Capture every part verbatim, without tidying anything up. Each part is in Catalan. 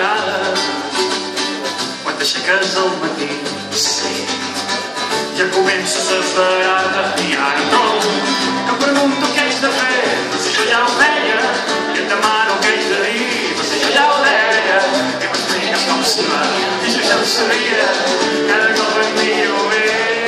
vegades quan t'aixeques al matí, sí, ja comences a esperar-te i ara em trobo que em pregunto què haig de fer. No sé, jo ja ho feia i et demano què haig de dir. No sé, jo ja ho deia i m'expliques com s'hi va i jo ja ho sabia, cada cop em miro bé.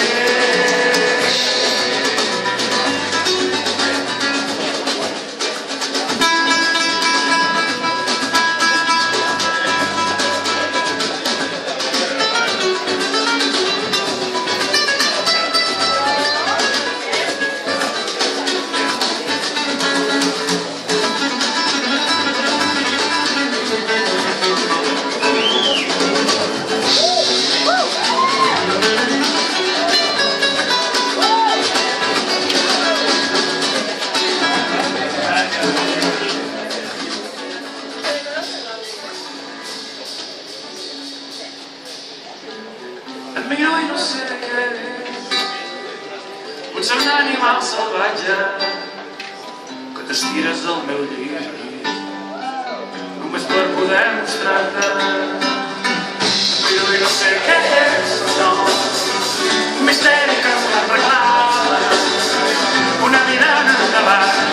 Et miro i no sé què és, potser un animal salvatge que t'estires al meu llit només per poder mostrar-te. Et miro i no sé què és, no, un misteri que em reclama una vida en endavant.